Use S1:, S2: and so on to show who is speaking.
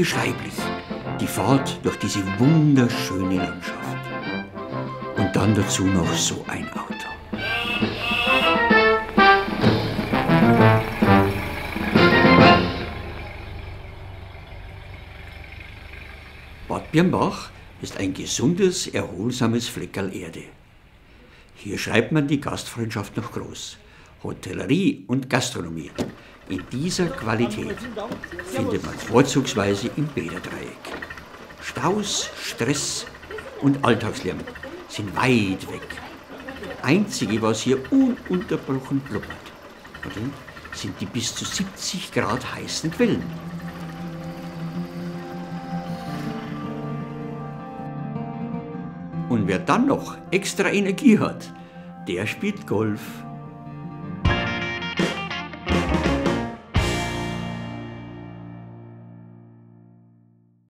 S1: unbeschreiblich, die Fahrt durch diese wunderschöne Landschaft. Und dann dazu noch so ein Auto. Bad Birnbach ist ein gesundes, erholsames Fleckerl Erde. Hier schreibt man die Gastfreundschaft noch groß. Hotellerie und Gastronomie in dieser Qualität findet man vorzugsweise im Bäderdreieck. Staus, Stress und Alltagslärm sind weit weg. Einzige, was hier ununterbrochen blubbert, sind die bis zu 70 Grad heißen Quellen. Und wer dann noch extra Energie hat, der spielt Golf.